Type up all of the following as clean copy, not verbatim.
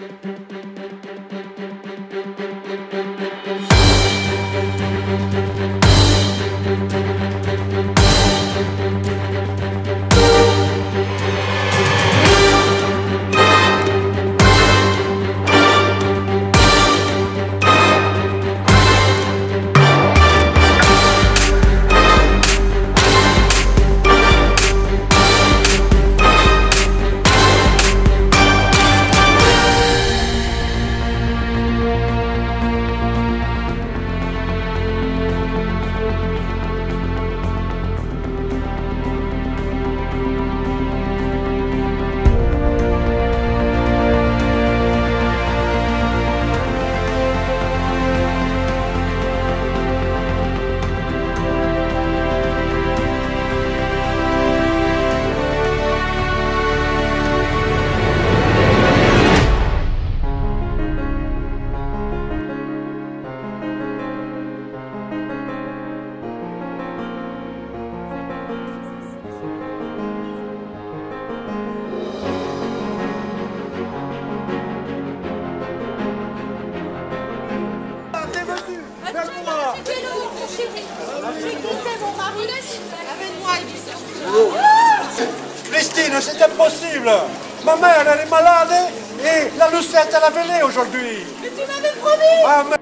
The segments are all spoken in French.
Christine, c'est impossible. Ma mère, elle est malade et la Lucette, elle a vélé aujourd'hui. Mais tu m'avais promis. Ah, mais...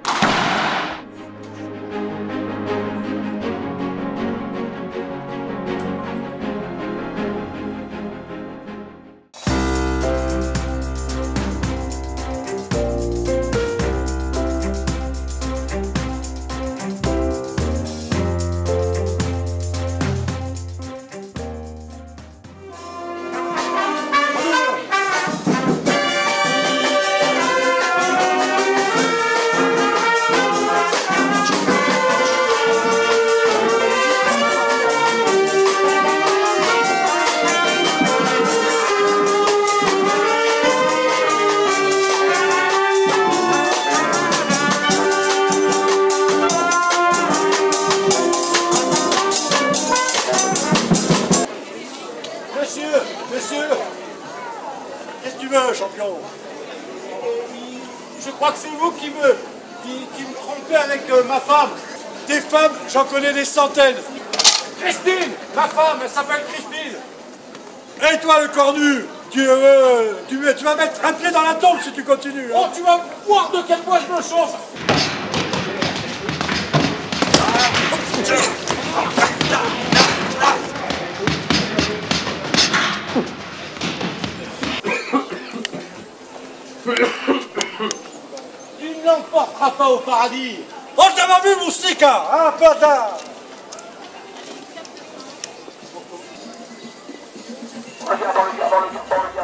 Monsieur, qu'est-ce que tu veux, champion? Je crois que c'est vous qui me trompez avec ma femme. Des femmes, j'en connais des centaines. Christine, ma femme, elle s'appelle Christine. Et toi, le cornu, tu vas mettre un pied dans la tombe si tu continues. Hein. Oh, tu vas voir de quel bois je me chauffe. Tu ne l'emporteras pas au paradis. Oh, je t'avais vu, moustika, hein, bâtard. Dans le